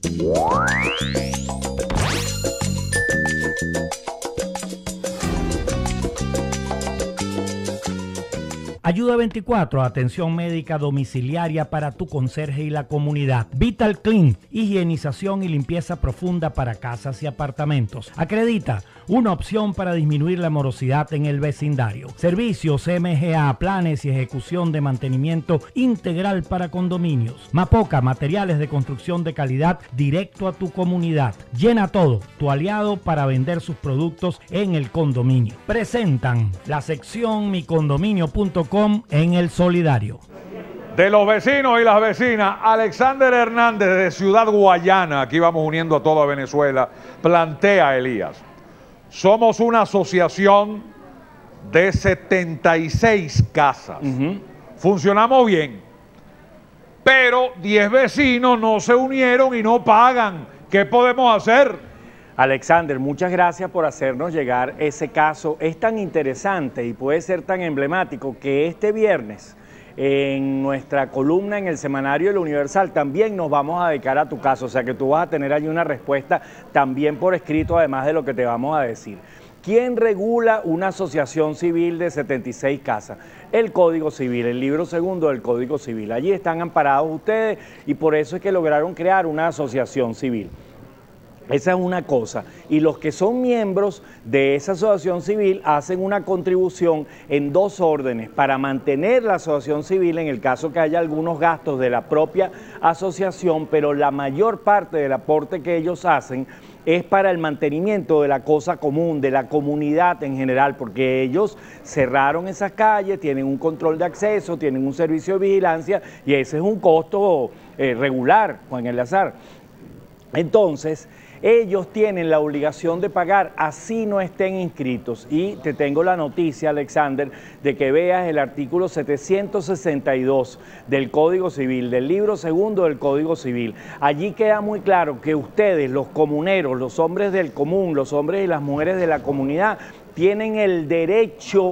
Ayuda 24, atención médica domiciliaria para tu conserje y la comunidad. Vital Clean, higienización y limpieza profunda para casas y apartamentos. Acredita, una opción para disminuir la morosidad en el vecindario. Servicios MGA, planes y ejecución de mantenimiento integral para condominios. Mapoca, materiales de construcción de calidad directo a tu comunidad. Llena Todo, tu aliado para vender sus productos en el condominio. Presentan la sección micondominio.com en El Solidario. De los vecinos y las vecinas, Alexander Hernández de Ciudad Guayana, aquí vamos uniendo a toda Venezuela, plantea, Elías, somos una asociación de 76 casas. Funcionamos bien, pero 10 vecinos no se unieron y no pagan. ¿Qué podemos hacer? Alexander, muchas gracias por hacernos llegar ese caso. Es tan interesante y puede ser tan emblemático que este viernes en nuestra columna en el semanario El Universal también nos vamos a dedicar a tu caso. O sea que tú vas a tener allí una respuesta también por escrito, además de lo que te vamos a decir. ¿Quién regula una asociación civil de 76 casas? El Código Civil, el libro segundo del Código Civil. Allí están amparados ustedes y por eso es que lograron crear una asociación civil. Esa es una cosa. Y los que son miembros de esa asociación civil hacen una contribución en dos órdenes para mantener la asociación civil en el caso que haya algunos gastos de la propia asociación, pero la mayor parte del aporte que ellos hacen es para el mantenimiento de la cosa común, de la comunidad en general, porque ellos cerraron esas calles, tienen un control de acceso, tienen un servicio de vigilancia y ese es un costo regular, Juan Eleazar. Entonces, ellos tienen la obligación de pagar así no estén inscritos. Y te tengo la noticia, Alexander, de que veas el artículo 762 del Código Civil, del libro segundo del Código Civil. Allí queda muy claro que ustedes, los comuneros, los hombres del común, los hombres y las mujeres de la comunidad, tienen el derecho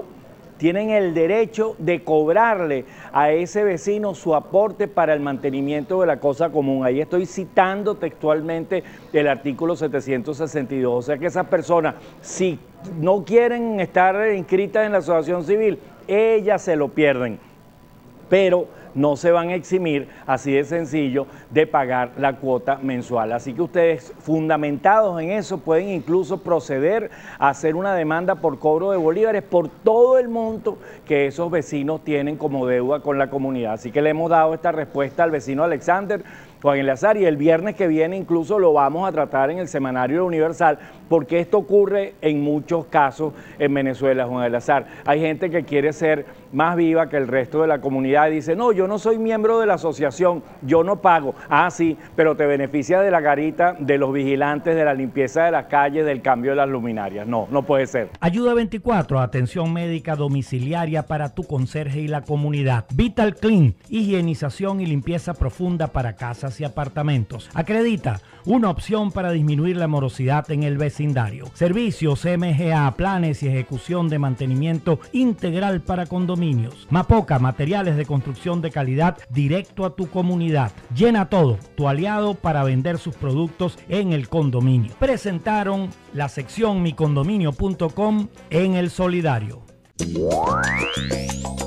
de cobrarle a ese vecino su aporte para el mantenimiento de la cosa común. Ahí estoy citando textualmente el artículo 762. O sea que esas personas, si no quieren estar inscritas en la asociación civil, ellas se lo pierden. Pero no se van a eximir, así de sencillo, de pagar la cuota mensual. Así que ustedes, fundamentados en eso, pueden incluso proceder a hacer una demanda por cobro de bolívares por todo el monto que esos vecinos tienen como deuda con la comunidad. Así que le hemos dado esta respuesta al vecino Alexander, Juan Eleazar, y el viernes que viene incluso lo vamos a tratar en el semanario Universal, porque esto ocurre en muchos casos en Venezuela, Juan Eleazar. Hay gente que quiere ser más viva que el resto de la comunidad y dice, no, yo no soy miembro de la asociación, yo no pago. Ah, sí, pero te beneficia de la garita, de los vigilantes, de la limpieza de las calles, del cambio de las luminarias. No, no puede ser. Ayuda 24, atención médica domiciliaria para tu conserje y la comunidad. Vital Clean, higienización y limpieza profunda para casas y apartamentos. Acredita, una opción para disminuir la morosidad en el vecindario. Servicios MGA, planes y ejecución de mantenimiento integral para condominios. Mapoca, materiales de construcción de calidad directo a tu comunidad. Llena Todo, tu aliado para vender sus productos en el condominio. Presentaron la sección micondominio.com en El Solidario.